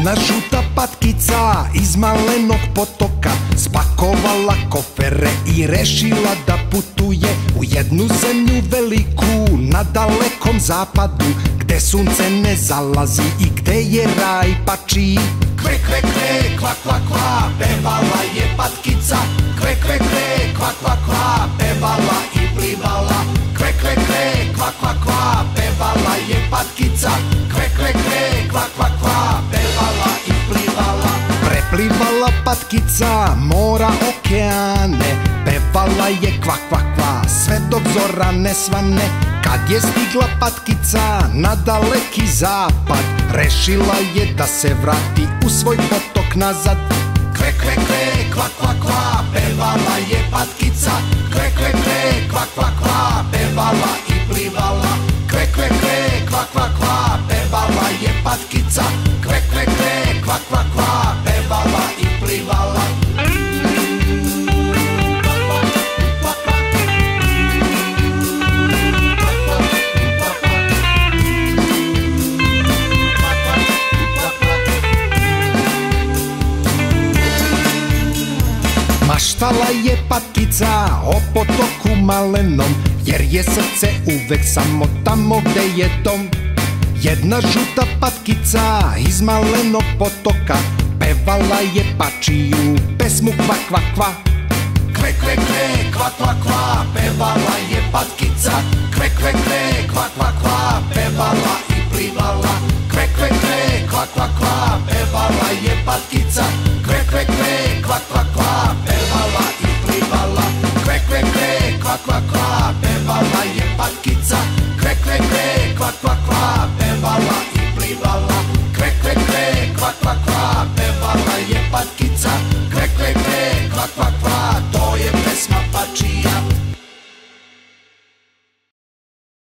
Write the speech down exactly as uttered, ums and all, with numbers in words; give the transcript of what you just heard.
Jedna žuta patkica iz malenog potoka spakovala kofere i rešila da putuje u jednu zemlju veliku na dalekom zapadu, gde sunce ne zalazi i gde je raj pačiji. Kve, kve, kve, kva, kva, kva, pevala je patkica. Kve, kve, kve, kva, kva, kva, pevala i plivala. Kve, kve, kve, kva, kva, kva, pevala je patkica. Kve, kve, kve, kva, kva, kva, pevala i plivala. Preplivala patkica mora, okeane, pevala je kva, kva, kva, sve dok zora ne svane. Kad je stigla patkica na daleki zapad, rešila je da se vrati u svoj potok nazad. Kve, kve, kve, kva, kva, kva, pevala je patkica. Kve, kve, kve, kva, kva, kva, pevala i plivala. Kve, kve, kve, kva, kva, kva, pevala je patkica. Kve, kve, kve, kva, kva, kva, pevala i plivala. Maštala je patkica o potoku malenom, jer je srce uvek samo tamo gde je dom. Jedna žuta patkica iz malenog potoka pevala je pačiju pesmu kva, kva, kva. Kve, kve, kve, kva, kva, kva, pevala je patkica. Kve, kve, kve, kva, kva, kva, pevala i plivala. Kve, kve, kve, kva, kva, kva, pevala je patkica. Kve, kve, kve, kva, kva, kva, pevala i plivala. Kve, kve, kve, kva, kva, kva, pevala je patkica. Kve, kve, kve, kva, kva, kva, pevala i plivala.